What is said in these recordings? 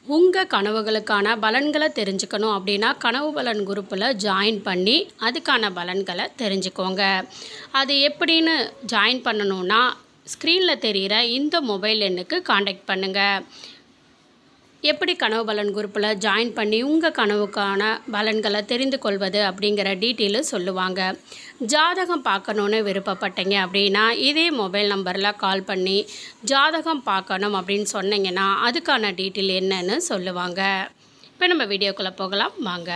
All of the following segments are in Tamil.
உங்கள் கனவுகளுக்கான பலன்களை தெரிஞ்சுக்கணும் அப்படின்னா கனவு பலன் குரூப்பில் ஜாயின் பண்ணி அதுக்கான பலன்களை தெரிஞ்சுக்கோங்க. அது எப்படின்னு ஜாயின் பண்ணணுன்னா ஸ்க்ரீனில் தெரிகிற இந்த மொபைல் எண்ணுக்கு காண்டாக்ட் பண்ணுங்கள். எப்படி கனவு பலன் குரூப்பில் ஜாயின் பண்ணி உங்கள் கனவுக்கான பலன்களை தெரிந்து கொள்வது அப்படிங்கிற டீட்டெயிலு சொல்லுவாங்க. ஜாதகம் பார்க்கணுன்னு விருப்பப்பட்டீங்க அப்படின்னா இதே மொபைல் நம்பரில் கால் பண்ணி ஜாதகம் பார்க்கணும் அப்படின்னு சொன்னீங்கன்னா அதுக்கான டீட்டெயில் என்னன்னு சொல்லுவாங்க. இப்போ நம்ம வீடியோக்குள்ளே போகலாம் வாங்க.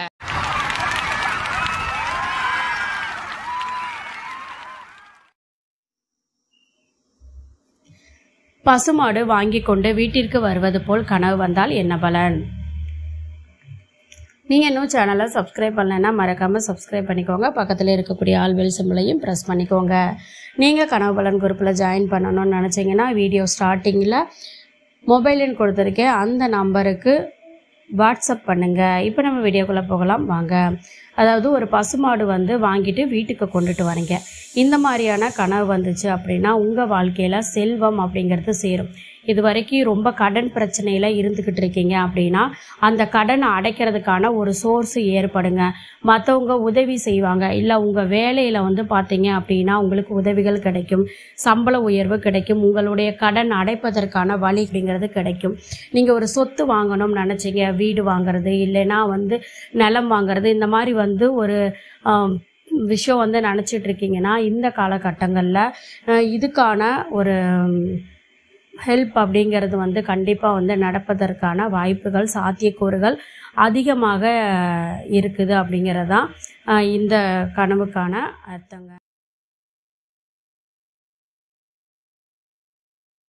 பசுமாடு வாங்கி கொண்டு வீட்டிற்கு வருவது போல் கனவு வந்தால் என்ன பலன்? நீங்கள் இன்னும் சேனலை சப்ஸ்கிரைப் பண்ணலைன்னா மறக்காமல் சப்ஸ்கிரைப் பண்ணிக்கோங்க. பக்கத்தில் இருக்கக்கூடிய ஆல் பெல் சிம்பலையும் ப்ரெஸ் பண்ணிக்கோங்க. நீங்கள் கனவு பலன் குரூப்பில் ஜாயின் பண்ணணும்னு நினச்சிங்கன்னா வீடியோ ஸ்டார்டிங்கில் மொபைல் எண் கொடுத்துருக்கேன், அந்த நம்பருக்கு வாட்ஸ்அப் பண்ணுங்கள். இப்போ நம்ம வீடியோக்குள்ளே போகலாம் வாங்க. அதாவது ஒரு பசுமாடு வாங்கிட்டு வீட்டுக்கு கொண்டுட்டு வரீங்க. இந்த மாதிரியான கனவு வந்துச்சு அப்படின்னா உங்கள் வாழ்க்கையில் செல்வம் அப்படிங்கிறது சேரும். இது வரைக்கும் ரொம்ப கடன் பிரச்சனையில் இருந்துக்கிட்டு இருக்கீங்க அப்படின்னா அந்த கடனை அடைக்கிறதுக்கான ஒரு சோர்ஸு ஏற்படுங்க. மற்றவங்க உதவி செய்வாங்க. இல்லை உங்கள் வேலையில் பார்த்தீங்க அப்படின்னா உங்களுக்கு உதவிகள் கிடைக்கும், சம்பள உயர்வு கிடைக்கும், உங்களுடைய கடன் அடைப்பதற்கான வழி அப்படிங்கிறது கிடைக்கும். நீங்கள் ஒரு சொத்து வாங்கணும்னு நினச்சிங்க, வீடு வாங்குறது இல்லைன்னா நிலம் வாங்குறது, இந்த மாதிரி ஒரு விஷயம் நினச்சிட்டு இருக்கீங்கன்னா இந்த காலகட்டங்களில் இதுக்கான ஒரு ஹெல்ப் அப்படிங்கிறது கண்டிப்பாக நடப்பதற்கான வாய்ப்புகள், சாத்தியக்கூறுகள் அதிகமாக இருக்குது அப்படிங்கிறதான் இந்த கனவுக்கான அர்த்தங்க.